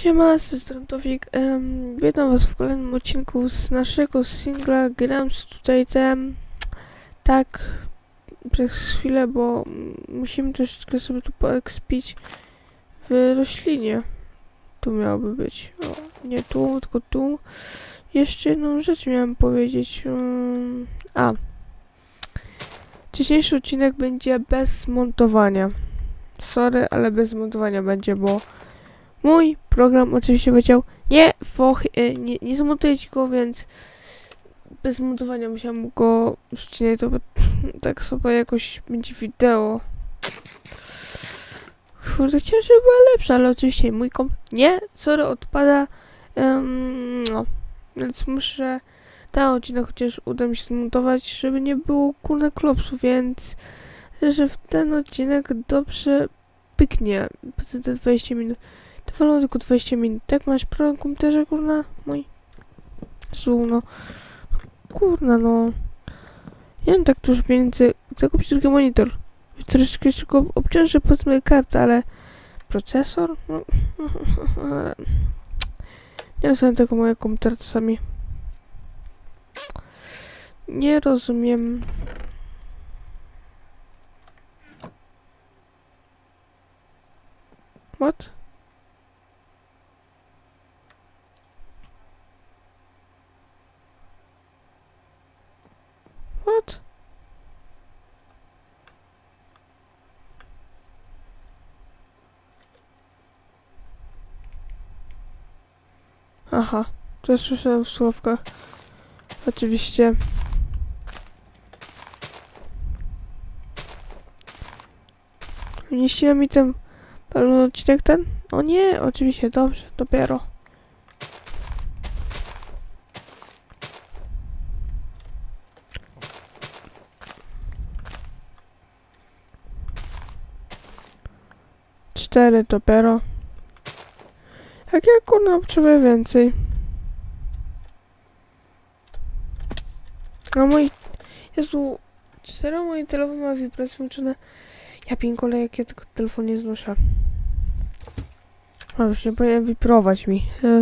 Siema, z tej strony Tofik. Witam was w kolejnym odcinku z naszego singla. Gram tutaj tak przez chwilę, bo musimy troszeczkę sobie tu poekspić w roślinie. Tu miałoby być. O, nie tu, tylko tu. Jeszcze jedną rzecz miałem powiedzieć. Dzisiejszy odcinek będzie bez montowania. Sorry, ale bez montowania będzie, bo mój program oczywiście powiedział, nie zmontuję ci go, więc bez montowania musiałem go wrzucić na YouTube. Tak sobie jakoś będzie wideo. Kurde, chciałem, żeby była lepsza, ale oczywiście mój komp nie, sorry, odpada. No, więc muszę ten odcinek chociaż uda mi się zmontować, żeby nie było kurde klopsu, więc że w ten odcinek dobrze pyknie. Te 20 minut. To wolno tylko 20 minut. Tak masz problem w komputerze, kurna? Mój. No. Kurna, no. Nie wiem, tak dużo pieniędzy. Chcę kupić drugi monitor. Troszeczkę tylko obciążę powiedzmy kartę, ale procesor? No. Nie rozumiem tego mojego komputera czasami. Nie rozumiem. What? What? Aha, to słyszałem w słówkach. Oczywiście. Nie ścina mi ten pełny odcinek ten? O nie, oczywiście, dobrze, dopiero. Cztery dopiero. Jak ja kurna potrzebuję więcej. A mój... Jezu, serio mój telefon ma wibracje włączone. Ja pinkole, jak ja tylko telefon nie znoszę. A już nie powinien wibrować mi.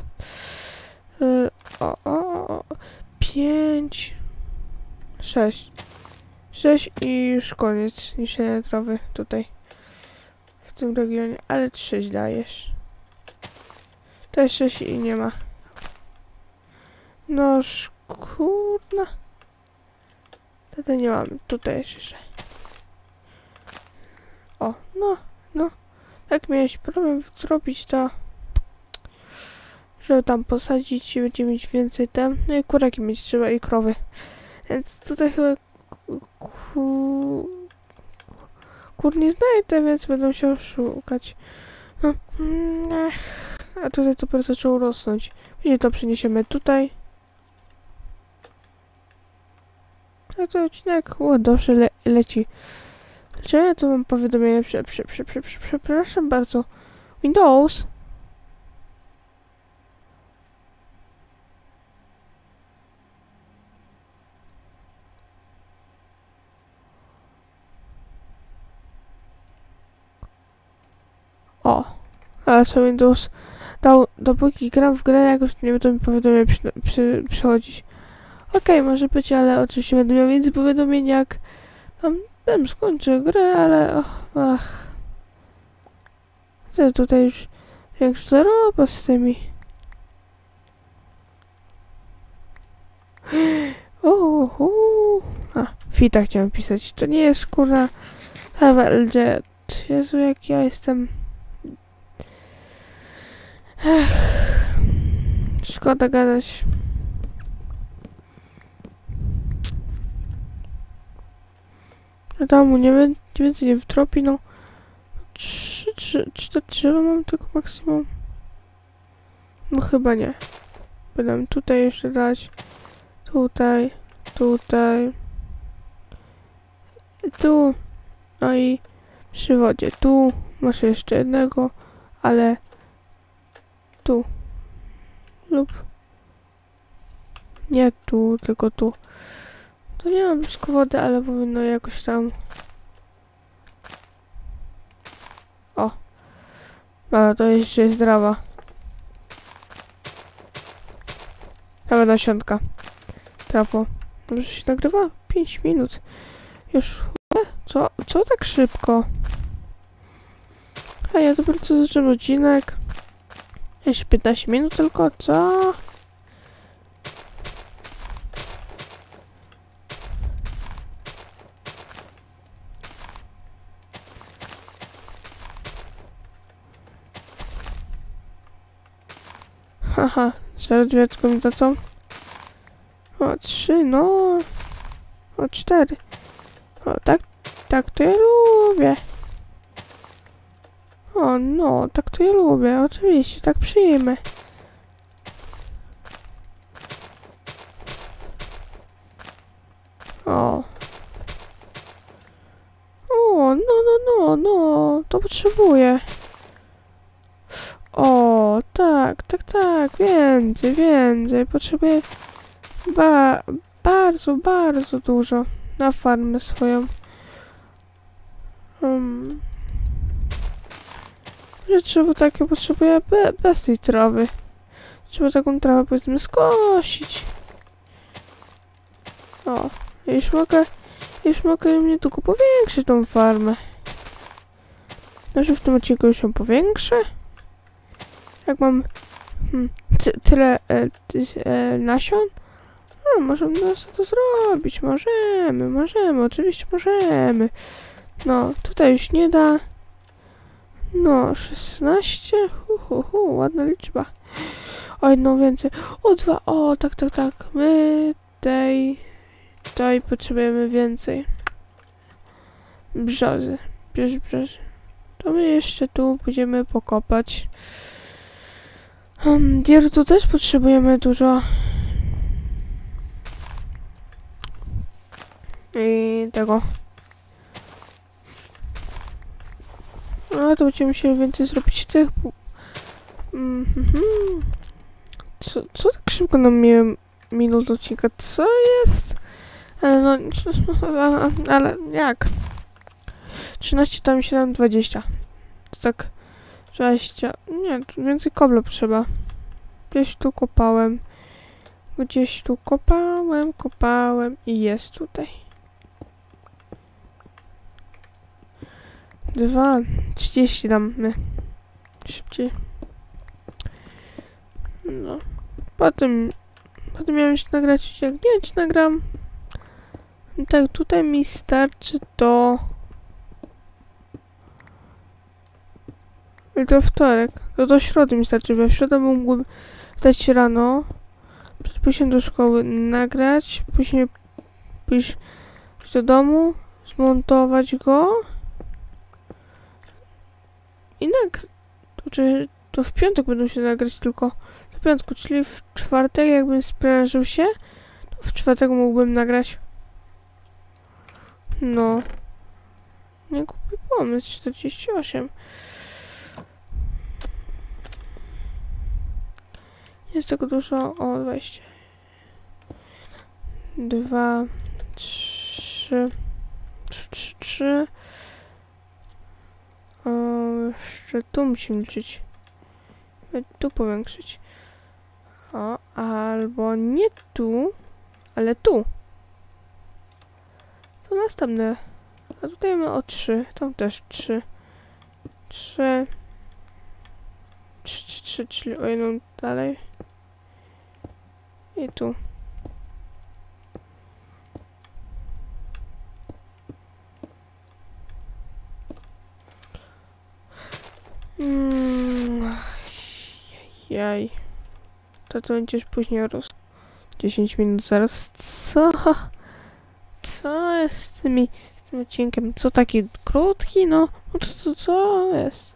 5 6 6 i już koniec niszczenia trawy tutaj. W tym regionie, ale 3 dajesz. To jest 6 i nie ma. No kurna. Tutaj nie mamy. Tutaj jest jeszcze. O, no. Jak miałeś problem zrobić to, żeby tam posadzić i będzie mieć więcej tam. No i kuraki mieć trzeba i krowy. Więc tutaj chyba kur nie znajdę, więc będę musiał szukać. No, a tutaj to zaczęło rosnąć. Później to przeniesiemy tutaj. A to odcinek, dobrze leci. Dlaczego ja tu mam powiadomienie? Przepraszam bardzo. Windows? O, ale co Windows dał, dopóki gram w grę, jakoś nie będą mi powiadomienia przychodzić. Okej, może być, ale oczywiście będę miał więcej powiadomień, jak tam skończę grę, ale ach. Tutaj już większość zaroba z tymi. Fita chciałem pisać. To nie jest kurna LG. Jezu, jak ja jestem. Szkoda gadać. Na domu nie więcej nie wtropi, no. 4 drzewa mam tylko maksimum. No chyba nie. Będę tutaj jeszcze dać. Tutaj. Tu. No i przy wodzie. Tu masz jeszcze jednego, ale tu. Lub nie tu, tylko tu. To nie mam blisko wody, ale powinno jakoś tam. O. A to jeszcze jest trawa. Dawaj nasionka. Trafo. Dobrze się nagrywa? 5 minut. Już. Co tak szybko? A ja dopiero co zacząłem odcinek. Jeszcze 15 minut tylko, co? Haha, 0,9 mi to co? O, 3, no. O, 4. O, tak to ja lubię. O, no, tak to ja lubię, oczywiście, tak przyjmę. O. O, no, to potrzebuję. O, tak, więcej, potrzebuję bardzo dużo na farmę swoją. Rzeczy takie potrzebuję bez tej trawy. Trzeba taką trawę powiedzmy skosić. O, już mogę mnie tylko powiększyć tą farmę. Może w tym odcinku już ją powiększę? Jak mam tyle nasion? No, możemy to zrobić. Możemy, oczywiście możemy. No, tutaj już nie da. No, 16. Ładna liczba. O, jedną więcej. O, 2. O, tak. My tutaj potrzebujemy więcej. Brzozy. To my jeszcze tu będziemy pokopać. Dirtu też potrzebujemy dużo. I tego. Ale to będziemy musieli więcej zrobić tych. Co tak szybko nam minut odcinka? Co jest? Ale no, ale jak? 13, tam 7, 20. To tak 20. Nie, tu więcej kobla potrzeba. Gdzieś tu kopałem i jest tutaj. 2, 30 damy. Szybciej. No. Potem miałem jeszcze nagrać, jak nie, czy nagram. Tak, tutaj mi starczy to. I to wtorek. To do środy mi starczy. W środę mógłbym wstać rano. Przed pójściem do szkoły nagrać. Później pójść do domu. Zmontować go. I to w piątek będą się nagrać tylko. W piątku, czyli w czwartek jakbym sprężył się. To w czwartek mógłbym nagrać. No. Nie głupi pomysł. 48. Jest tego dużo. O, 20. 2, 3. 3. O, jeszcze tu musimy liczyć. Tu powiększyć. O, albo nie tu, ale tu. To następne. A tutaj mamy o 3. Tam też 3. 3, czyli o jedną dalej. I tu. Jaj. To będziesz później 10 minut zaraz. Co jest z tym odcinkiem? Co taki krótki? No to co jest?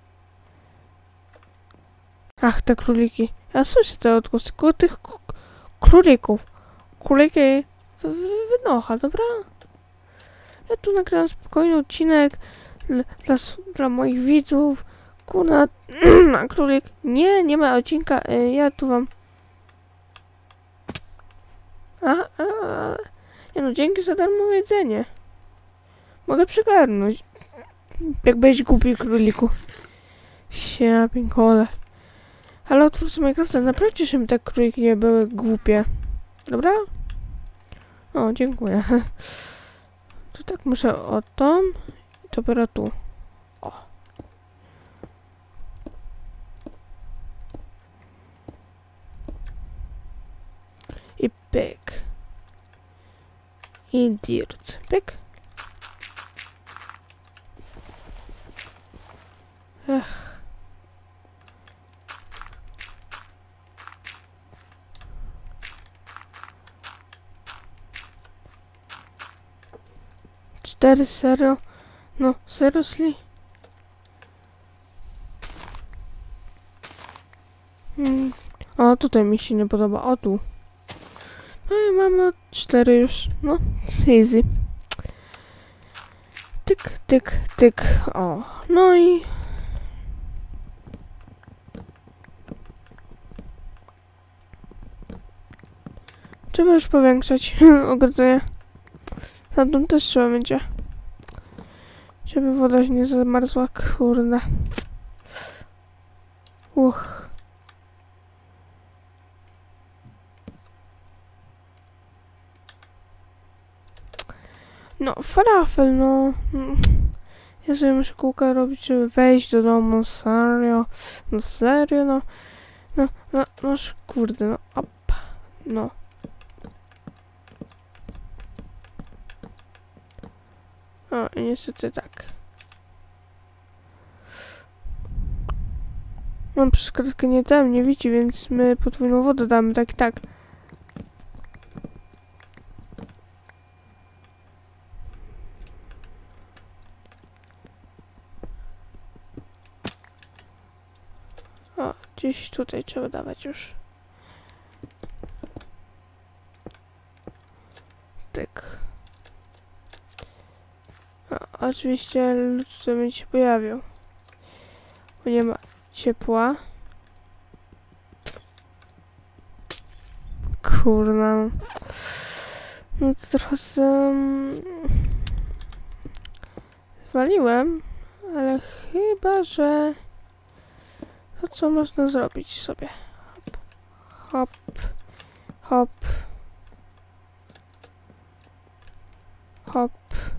Ach, te króliki. Ja słyszę te odgłosy tych królików. Króliki wynocha, dobra? Ja tu nagrałem spokojny odcinek dla moich widzów. Kurna, królik. Nie ma odcinka. Ja tu wam... Nie no, dzięki za darmowe jedzenie. Mogę przygarnąć. Jak będziesz głupi, króliku. Piękole. Ale twórcy Minecrafta, naprawdę, żeby te króliki nie były głupie. Dobra? O, dziękuję. To tak muszę o tą i dopiero tu. O. I pyk. I dirt. Pyk. Ech. Cztery, serio? No, seriously? O, tutaj mi się nie podoba. O, tu. No i mamy 4 już. No, easy. Tyk, tyk, tyk. O, no i... Trzeba już powiększać ogrodzenie. Tamtą też trzeba będzie. Żeby woda się nie zamarzła, kurde. No, falafel, no. Jeżeli muszę kółka robić, żeby wejść do domu, serio. No, serio, no. No, kurde, no. Op. No. O, i niestety tak. Mam przez kratkę nie widzi, więc my podwójną wodę damy, tak i tak. O, gdzieś tutaj trzeba dawać już. Tyk. O, oczywiście lód tutaj będzie się pojawił. Bo nie ma ciepła. Kurna. No to trochę zwaliłem, ale chyba, że to co można zrobić sobie. Hop, hop, hop.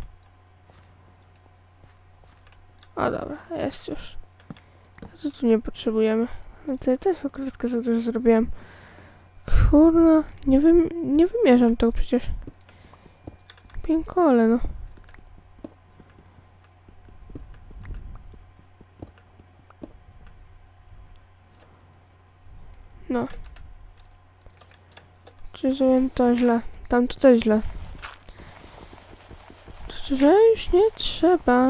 O dobra, jest już. To tu nie potrzebujemy. No to ja też okratkę za dużo zrobiłem. Kurna, nie wymierzam tego przecież. Piękole, no. No. Czy zrobiłem to źle? Tam to też źle. To że już nie trzeba.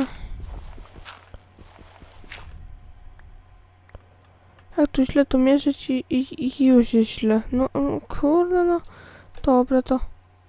Jak tu źle to mierzyć i już jest źle. No, kurde, no. Dobra, to.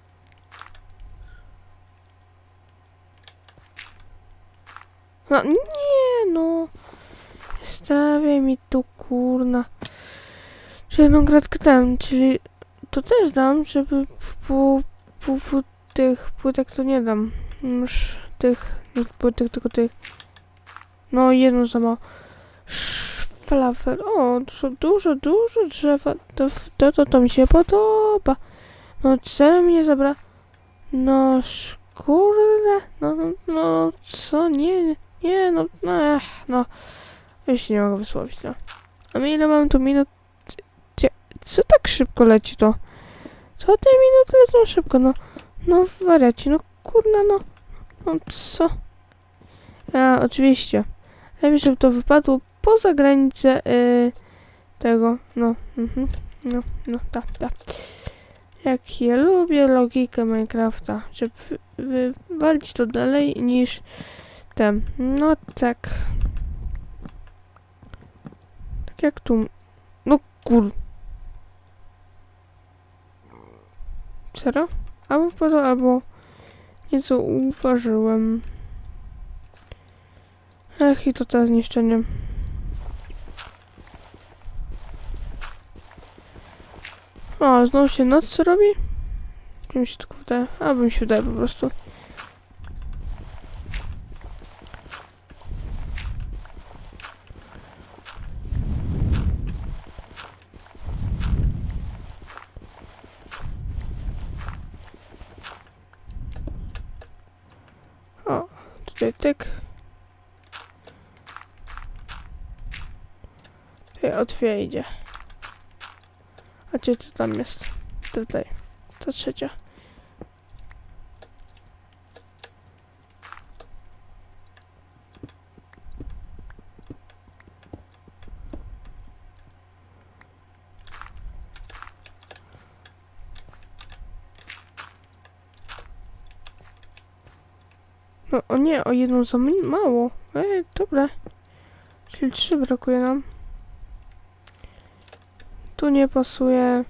No, nie, no. Stawiaj mi tu, kurna. Czy jedną kratkę tam, czyli to też dam, żeby pół tych płytek to nie dam. Już tych płytek, tylko tych. No, jedną za mało. Falafel. O, dużo drzewa. To mi się podoba. No, serio mi nie zabra. No, kurde. No, co? Nie, no. Już się nie mogę wysłowić, no. A my ile mam tu minut? Co tak szybko leci to? Co te minuty lecą szybko, no. No, wariaci, no, kurna, no. No, co? A, oczywiście. Lepiej, żeby to wypadło poza granicę tego, no, no, tak. Jak ja lubię logikę Minecrafta, żeby wywalić to dalej niż ten, no tak. Tak jak tu, no Serio? Albo wpadło, albo nieco uważyłem. Ech, i to teraz zniszczenie. O, znowu się noc co robi? Czy mi się tylko wydaje? Albo mi się wydaje po prostu. tutaj tyk. Tutaj otwiera idzie. A gdzie to tam jest? Tutaj. To trzecia. No, o nie, o jedną za mało. Dobra. Czyli 3 brakuje nam. Tu nie pasuje.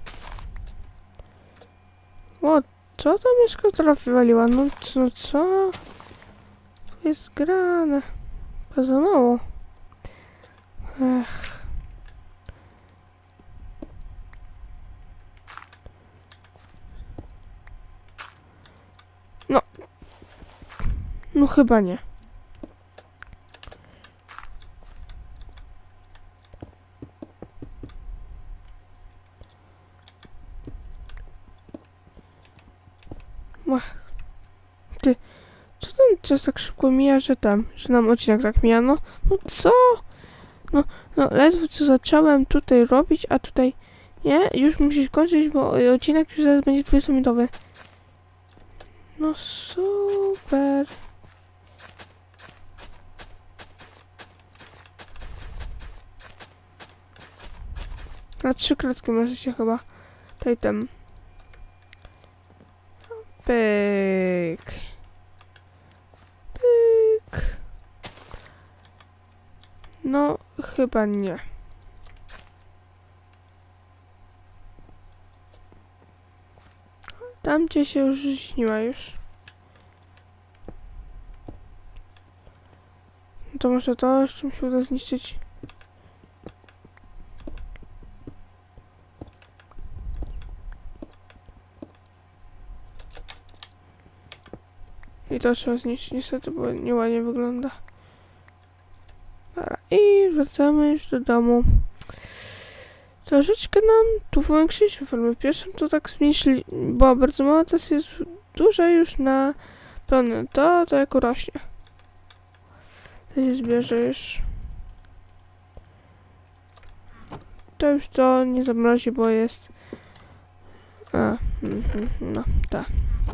O, co ta myszka teraz wywaliła? No co? Tu jest grane. To za mało. Ech. No chyba nie. Ty, co ten czas tak szybko mija, że nam odcinek tak mija, no co? No, ledwo co zacząłem tutaj robić, a tutaj, nie, już musisz kończyć, bo odcinek już zaraz będzie 20-minutowy. No super. Na 3 kratki może się chyba tutaj tam. Pyk. Pyk. No, chyba nie. Tam gdzie się już śniła już. To może to, z czym się uda zniszczyć. I to trzeba zniszczyć niestety, bo nieładnie wygląda. Dobra, i wracamy już do domu. Troszeczkę nam tu powiększyliśmy formę pierwszą, to tak zmniejszyli, bo bardzo mała, teraz jest duża już na pełne. To jako rośnie. To się zbierze już. To już to nie zamrozi, bo jest... no, tak.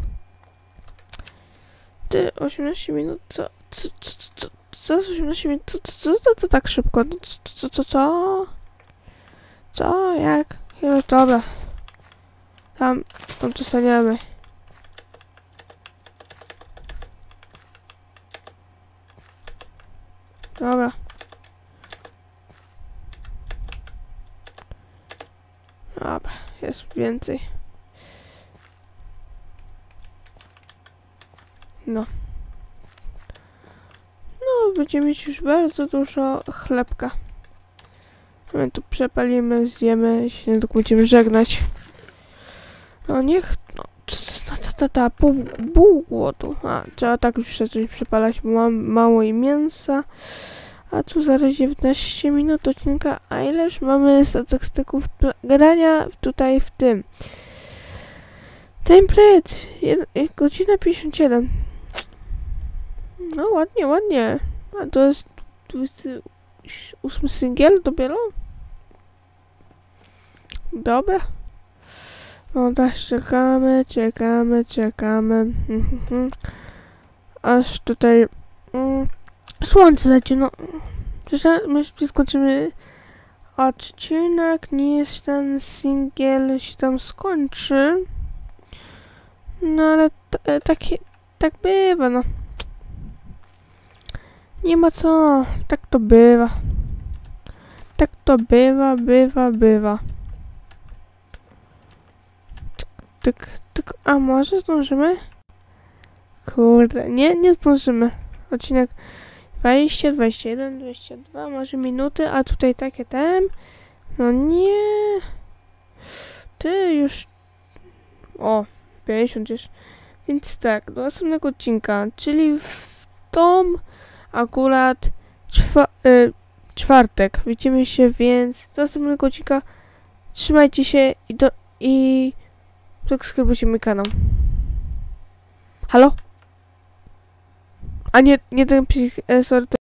Ty, 18 minut, co 18 minut, co tak szybko, co, jak, chyba, dobra, tam zostaniemy. Dobra. Dobra, jest więcej. No, będziemy mieć już bardzo dużo chlebka. My tu przepalimy, zjemy, się nie będziemy żegnać. No niech, pół głodu. Trzeba tak już coś przepalać, bo mam mało i mięsa. A tu zaraz 19 minut odcinka, a ileż mamy statystyków grania tutaj w tym. Template, godzina 57. No ładnie. A to jest 28 singiel dopiero? Dobra. No też czekamy. Aż tutaj słońce leci, no. Przecież my skończymy odcinek, nie jest ten singiel się tam skończy. No ale tak bywa, no. Nie ma co, tak to bywa. Tak to bywa. Tyk, a może zdążymy? Kurde, nie zdążymy. Odcinek 20, 21, 22, może minuty, a tutaj takie no nie. Ty już... O, 50 już. Więc tak, do następnego odcinka, czyli w tą akurat czwartek. Widzimy się więc do następnego odcinka. Trzymajcie się i subskrybujcie mój kanał. Halo? A nie ten psich, sorry,